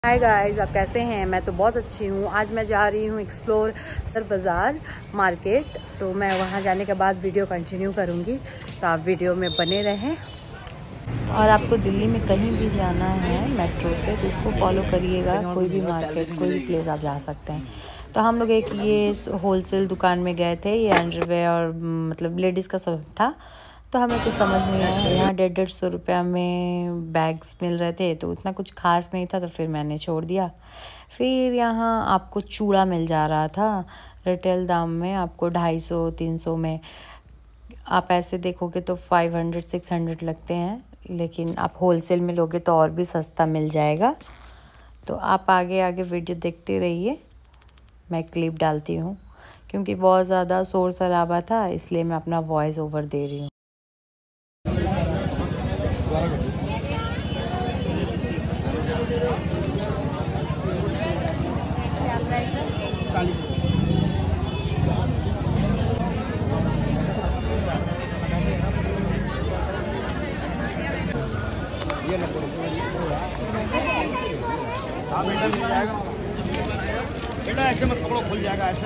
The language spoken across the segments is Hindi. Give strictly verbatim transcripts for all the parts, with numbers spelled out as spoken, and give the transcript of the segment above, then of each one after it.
हाय गाइस, आप कैसे हैं? मैं तो बहुत अच्छी हूँ। आज मैं जा रही हूँ एक्सप्लोर सर बाज़ार मार्केट, तो मैं वहाँ जाने के बाद वीडियो कंटिन्यू करूँगी, तो आप वीडियो में बने रहें। और आपको दिल्ली में कहीं भी जाना है मेट्रो से तो इसको फॉलो करिएगा। कोई भी मार्केट, कोई भी प्लेस आप जा सकते हैं। तो हम लोग एक ये होलसेल दुकान में गए थे। ये अंडरवेयर और मतलब लेडीज़ का सब था, तो हमें कुछ समझ नहीं आया। यहाँ डेढ़ डेढ़ सौ रुपया में बैग्स मिल रहे थे, तो उतना कुछ खास नहीं था, तो फिर मैंने छोड़ दिया। फिर यहाँ आपको चूड़ा मिल जा रहा था रिटेल दाम में, आपको ढाई सौ तीन सौ में। आप ऐसे देखोगे तो फाइव हंड्रेड सिक्स हंड्रेड लगते हैं, लेकिन आप होलसेल में लोगे तो और भी सस्ता मिल जाएगा। तो आप आगे आगे वीडियो देखते रहिए, मैं क्लिप डालती हूँ, क्योंकि बहुत ज़्यादा शोर शराबा था, इसलिए मैं अपना वॉइस ओवर दे रही हूँ। बेटा ऐसे मत पकड़ो, खुल जाएगा ऐसे।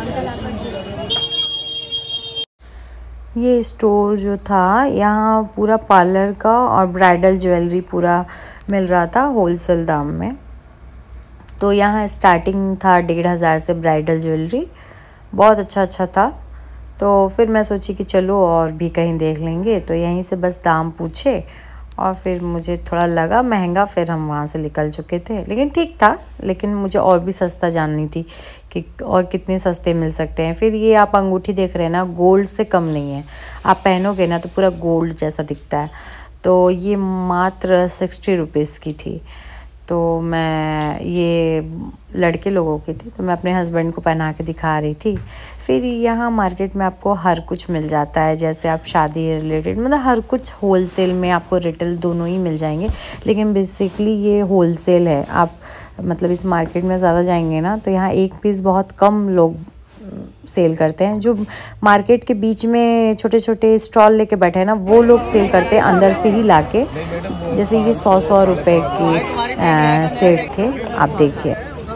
ये स्टोर जो था, यहाँ पूरा पार्लर का और ब्राइडल ज्वेलरी पूरा मिल रहा था होलसेल दाम में। तो यहाँ स्टार्टिंग था डेढ़ हज़ार से ब्राइडल ज्वेलरी, बहुत अच्छा अच्छा था। तो फिर मैं सोची कि चलो और भी कहीं देख लेंगे, तो यहीं से बस दाम पूछे और फिर मुझे थोड़ा लगा महंगा, फिर हम वहाँ से निकल चुके थे। लेकिन ठीक था, लेकिन मुझे और भी सस्ता जाननी थी कि और कितने सस्ते मिल सकते हैं। फिर ये आप अंगूठी देख रहे हैं ना, गोल्ड से कम नहीं है। आप पहनोगे ना तो पूरा गोल्ड जैसा दिखता है। तो ये मात्र सिक्सटी रुपीज़ की थी। तो मैं ये लड़के लोगों की थी, तो मैं अपने हस्बैंड को पहना के दिखा रही थी। फिर यहाँ मार्केट में आपको हर कुछ मिल जाता है, जैसे आप शादी रिलेटेड, मतलब हर कुछ होलसेल में, आपको रिटेल दोनों ही मिल जाएंगे। लेकिन बेसिकली ये होलसेल है। आप मतलब इस मार्केट में ज़्यादा जाएंगे ना, तो यहाँ एक पीस बहुत कम लोग सेल करते हैं। जो मार्केट के बीच में छोटे छोटे स्टॉल लेके बैठे हैं ना, वो लोग सेल करते हैं अंदर से ही लाके। जैसे ये सौ सौ रुपए की सेट थे, आप देखिए।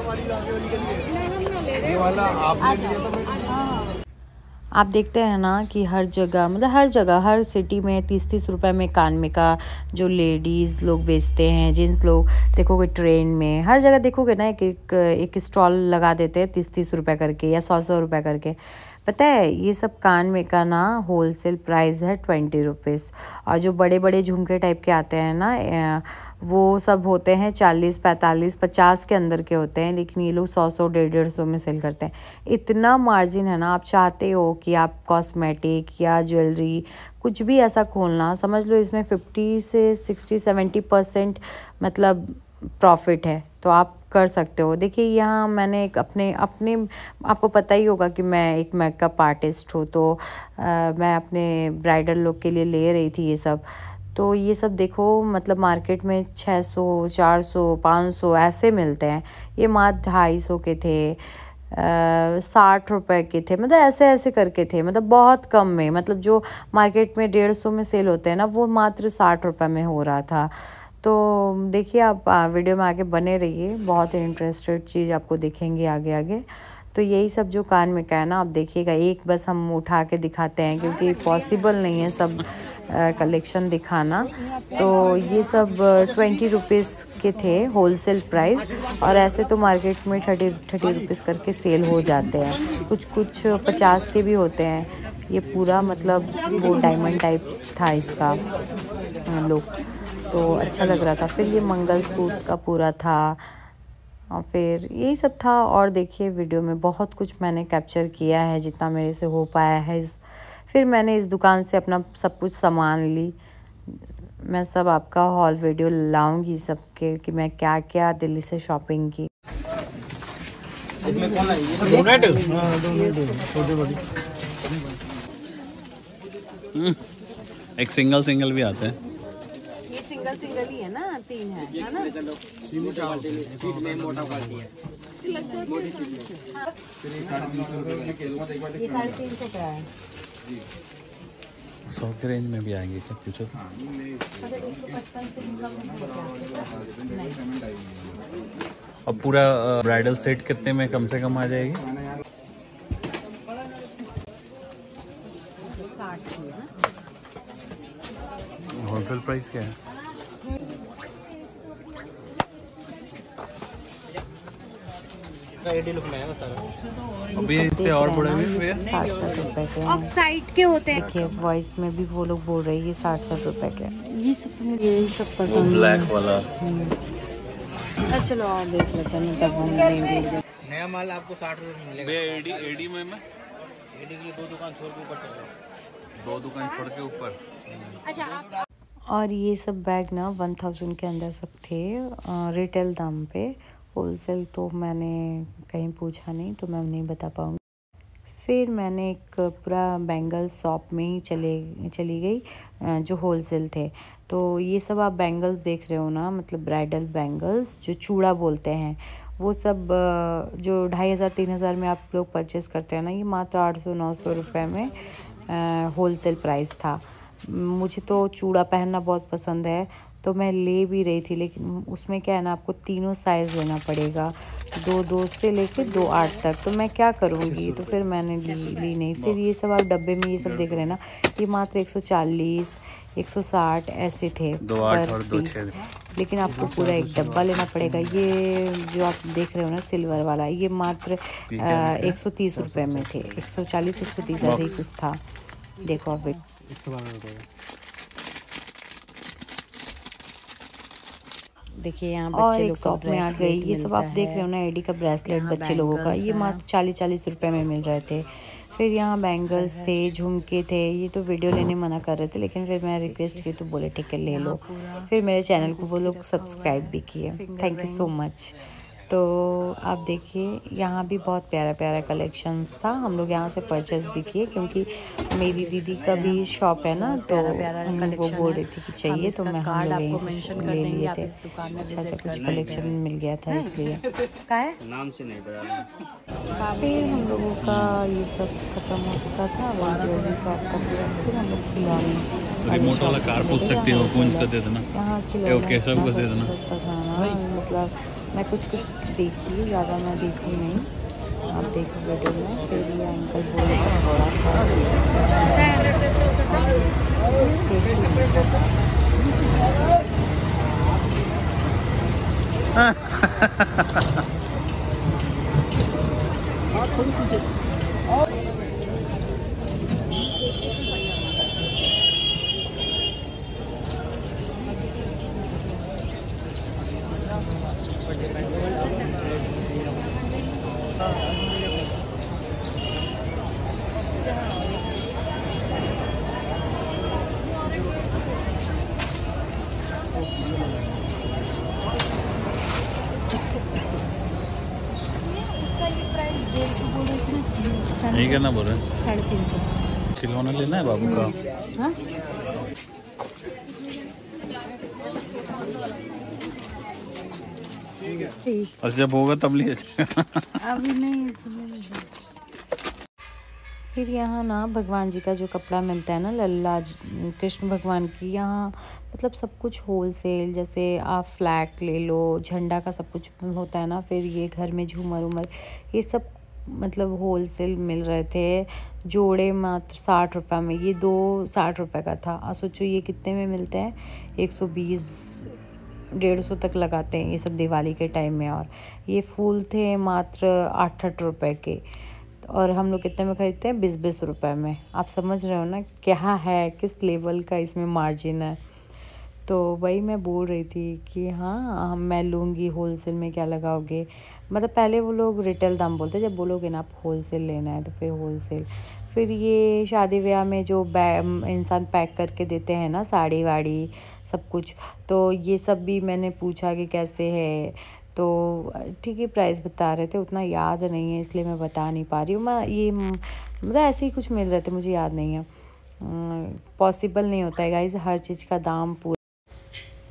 आप देखते हैं ना कि हर जगह, मतलब हर जगह, हर सिटी में तीस तीस रुपए में कान में का जो लेडीज़ लोग बेचते हैं, जेंट्स लोग देखोगे ट्रेन में, हर जगह देखोगे ना, एक एक एक स्टॉल लगा देते हैं तीस तीस रुपए करके या सौ सौ रुपये करके। पता है, ये सब कान में का ना होलसेल प्राइस है ट्वेंटी रुपीज़। और जो बड़े बड़े झुमके टाइप के आते हैं ना, वो सब होते हैं चालीस पैंतालीस पचास के अंदर के होते हैं, लेकिन ये लोग सौ सौ डेढ़ डेढ़ सौ में सेल करते हैं। इतना मार्जिन है ना। आप चाहते हो कि आप कॉस्मेटिक या ज्वेलरी कुछ भी ऐसा खोलना, समझ लो इसमें फिफ्टी से सिक्सटी सेवेंटी परसेंट मतलब प्रॉफिट है, तो आप कर सकते हो। देखिए यहाँ मैंने एक अपने अपने आपको पता ही होगा कि मैं एक मेकअप आर्टिस्ट हूँ, तो आ, मैं अपने ब्राइडल लुक के लिए ले रही थी ये सब। तो ये सब देखो, मतलब मार्केट में छः सौ चार सौ पाँच सौ ऐसे मिलते हैं, ये मात्र ढाई सौ के थे, साठ रुपए के थे, मतलब ऐसे ऐसे करके थे, मतलब बहुत कम में। मतलब जो मार्केट में डेढ़ सौ में सेल होते हैं ना, वो मात्र साठ रुपए में हो रहा था। तो देखिए, आप वीडियो में आगे बने रहिए, बहुत इंटरेस्टेड चीज़ आपको दिखेंगी आगे आगे। तो यही सब जो कान में का है ना, आप देखिएगा। एक बस हम उठा के दिखाते हैं, क्योंकि पॉसिबल नहीं है सब कलेक्शन दिखाना। तो ये सब ट्वेंटी रुपीज़ के थे होलसेल प्राइस, और ऐसे तो मार्केट में थर्टी थर्टी रुपीज़ करके सेल हो जाते हैं। कुछ कुछ पचास के भी होते हैं। ये पूरा मतलब वो डायमंड टाइप था इसका लुक, तो अच्छा लग रहा था। फिर ये मंगलसूत्र का पूरा था, और फिर यही सब था। और देखिए वीडियो में बहुत कुछ मैंने कैप्चर किया है, जितना मेरे से हो पाया है। इस फिर मैंने इस दुकान से अपना सब कुछ सामान ली। मैं सब आपका हॉल वीडियो लाऊंगी सबके, कि मैं क्या क्या दिल्ली से शॉपिंग की। एक सिंगल सिंगल भी आता है। ये सिंगल सिंगल ही है ना, तीन है, है ना? ये साढ़े तीन सौ का है। सौ के रेंज में भी आएंगे क्या, पूछो तो। अब पूरा ब्राइडल सेट कितने में कम से कम आ जाएगी? होलसेल प्राइस क्या है? अभी इससे और बड़े भी साठ साठ रुपए के ऑफ साइड के होते हैं। देखिए वॉइस में भी वो लोग बोल रहे हैं ये साठ साठ रुपए के। ये सब यही सब पसंद ब्लैक वाला। चलो और देख लेते हैं तब हम लेंगे। नया माल आपको साठ रुपए में मिलेगा। एडी एडी में मैं एडी के लिए दो दुकान छोड़ के ऊपर चल रहा दो दुकान छोड़ के ऊपर। अच्छा आप और ये सब बैग ना वन थाउजेंड के अंदर सब थे रिटेल दाम पे। होलसेल तो मैंने कहीं पूछा नहीं तो मैं नहीं बता पाऊँगी। फिर मैंने एक पूरा बैंगल शॉप में ही चले चली गई जो होलसेल थे। तो ये सब आप बैंगल्स देख रहे हो ना, मतलब ब्राइडल बैंगल्स जो चूड़ा बोलते हैं, वो सब जो ढाई हज़ार तीन हज़ार में आप लोग परचेज़ करते हैं ना, ये मात्र आठ सौ नौ सौ रुपये में होलसेल प्राइस था। मुझे तो चूड़ा पहनना बहुत पसंद है तो मैं ले भी रही थी, लेकिन उसमें क्या है ना, आपको तीनों साइज़ लेना पड़ेगा, दो दो से लेके दो आठ तक। तो मैं क्या करूँगी, तो फिर मैंने ली ली नहीं। फिर ये सब आप डब्बे में ये सब देख रहे हैं ना, ये मात्र एक सौ चालीस एक सौ साठ ऐसे थे दो आठ और दो छः। लेकिन आपको पूरा एक डब्बा लेना पड़ेगा। ये जो आप देख रहे हो ना सिल्वर वाला, ये मात्र एक सौ तीस रुपये में थे। एक सौ चालीस एक सौ तीस ऐसे ही कुछ था। देखो आप एक सौ बारह रुपये। देखिए यहाँ बच्चे लोग शॉप में आ गई। ये सब आप देख रहे हो ना, एडी का ब्रेसलेट बच्चे लोगों का, ये मात्र चालीस चालीस रुपए में मिल रहे थे। फिर यहाँ बैंगल्स थे, झुमके थे। ये तो वीडियो लेने मना कर रहे थे, लेकिन फिर मैं रिक्वेस्ट की तो बोले ठीक है ले लो। फिर मेरे चैनल को वो लोग सब्सक्राइब भी किए, थैंक यू सो मच। तो आप देखिए यहाँ भी बहुत प्यारा प्यारा कलेक्शंस था। हम लोग यहाँ से परचेज़ भी किए क्योंकि मेरी दीदी का भी शॉप है ना, तो वो बोल रही थी कि चाहिए, तो मैं हम लोग यहीं से ले लिए थे। अच्छा अच्छा कुछ कलेक्शन मिल गया था इसलिए। का है नाम से नहीं पता। फिर हम लोगों का ये सब खत्म हो चुका था, वो ज्वेलरी शॉप का पूरा। फिर हम लोग खिलौने रिमोट वाला कार पूछ सकती हो, पूछ कर दे देना। यहाँ ओके, सब कुछ दे देना। सस्ता खाना, मतलब मैं कुछ कुछ देखी, ज़्यादा मैं देखी नहीं, आप देखो वीडियो में। फिर ये अंकल बोल रहे हैं बड़ा नहीं करना बोल रहे हैं। साढ़े तीन सौ खिलौना लेना है बाबू का। हाँ और जब होगा तब लिए अभी नहीं। फिर यहाँ ना भगवान जी का जो कपड़ा मिलता है ना, लल्ला कृष्ण भगवान की, यहाँ मतलब सब कुछ होलसेल। जैसे आप फ्लैग ले लो, झंडा का सब कुछ होता है ना। फिर ये घर में झूमर उमर ये सब मतलब होलसेल मिल रहे थे। जोड़े मात्र साठ रुपये में, ये दो साठ रुपये का था। और सोचो ये कितने में मिलते हैं, एक सौ बीस डेढ़ सौ तक लगाते हैं ये सब दिवाली के टाइम में। और ये फूल थे मात्र आठ आठ रुपये के, और हम लोग कितने में खरीदते हैं, बीस बीस रुपये में। आप समझ रहे हो ना क्या है, किस लेवल का इसमें मार्जिन है। तो वही मैं बोल रही थी कि हाँ हम मैं लूँगी, होलसेल में क्या लगाओगे। मतलब पहले वो लोग रिटेल दाम बोलते, जब बोलोगे ना आप होलसेल लेना है तो फिर होलसेल। फिर ये शादी ब्याह में जो बैग इंसान पैक करके देते हैं ना, साड़ी वाड़ी सब कुछ, तो ये सब भी मैंने पूछा कि कैसे है। तो ठीक है प्राइस बता रहे थे, उतना याद नहीं है इसलिए मैं बता नहीं पा रही हूँ। मैं ये मतलब ऐसे ही कुछ मिल रहे थे, मुझे याद नहीं है। पॉसिबल नहीं होता है गाइस हर चीज़ का दाम पूरा।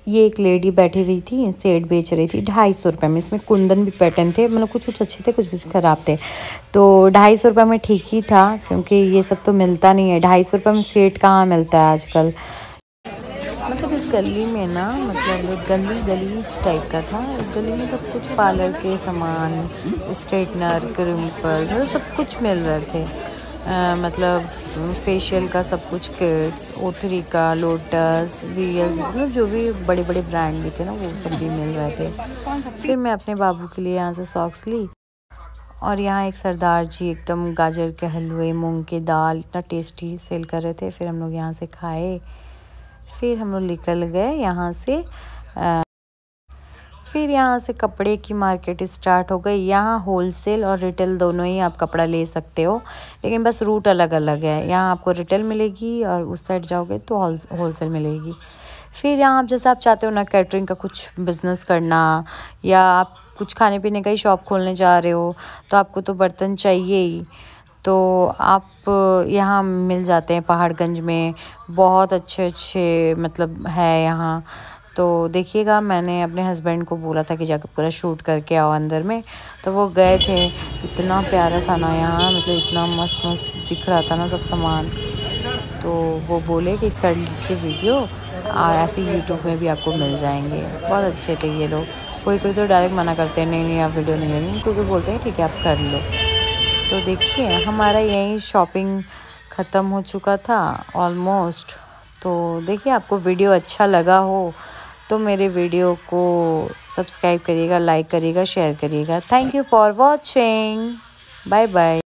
ये एक लेडी बैठी हुई थी, सेट बेच रही थी ढाई सौ रुपये में। इसमें कुंदन भी पैटर्न थे, मतलब कुछ कुछ अच्छे थे, कुछ कुछ ख़राब थे। तो ढाई सौ रुपये में ठीक ही था, क्योंकि ये सब तो मिलता नहीं है। ढाई सौ रुपये में सेट कहाँ मिलता है आजकल। मतलब इस गली में ना, मतलब गली गली टाइप का था। इस गली में सब कुछ पार्लर के सामान, स्ट्रेटनर, क्रिम्पल, मतलब सब कुछ मिल रहे थे। आ, मतलब फेशियल का सब कुछ, किट्स, ओ थ्री का, लोटस, वी एस, मतलब जो भी बड़े बड़े ब्रांड भी थे ना, वो सब भी मिल रहे थे। फिर मैं अपने बाबू के लिए यहाँ से सॉक्स ली। और यहाँ एक सरदार जी एकदम गाजर के हलवे, मूंग की दाल, इतना टेस्टी सेल कर रहे थे। फिर हम लोग यहाँ से खाए, फिर हम लोग निकल गए यहाँ से। आ, फिर यहाँ से कपड़े की मार्केट स्टार्ट हो गई। यहाँ होलसेल और रिटेल दोनों ही आप कपड़ा ले सकते हो, लेकिन बस रूट अलग अलग है। यहाँ आपको रिटेल मिलेगी और उस साइड जाओगे तो होल होलसेल मिलेगी। फिर यहाँ आप जैसे आप चाहते हो ना, कैटरिंग का कुछ बिज़नेस करना, या आप कुछ खाने पीने का ही शॉप खोलने जा रहे हो, तो आपको तो बर्तन चाहिए ही। तो आप यहाँ मिल जाते हैं पहाड़गंज में, बहुत अच्छे अच्छे मतलब है यहाँ। तो देखिएगा, मैंने अपने हस्बैंड को बोला था कि जाकर पूरा शूट करके आओ अंदर में, तो वो गए थे। इतना प्यारा था ना यहाँ, मतलब इतना मस्त मस्त दिख रहा था ना सब सामान। तो वो बोले कि कर लीजिए वीडियो, और ऐसे यूट्यूब में भी आपको मिल जाएंगे। बहुत अच्छे थे ये लोग। कोई कोई तो डायरेक्ट मना करते हैं, नहीं नहीं आप वीडियो नहीं लेनी, कोई कोई बोलते हैं ठीक है आप कर लो। तो देखिए, हमारा यही शॉपिंग ख़त्म हो चुका था ऑलमोस्ट। तो देखिए, आपको वीडियो अच्छा लगा हो तो मेरे वीडियो को सब्सक्राइब करिएगा, लाइक करिएगा, शेयर करिएगा। Thank you for watching, bye bye.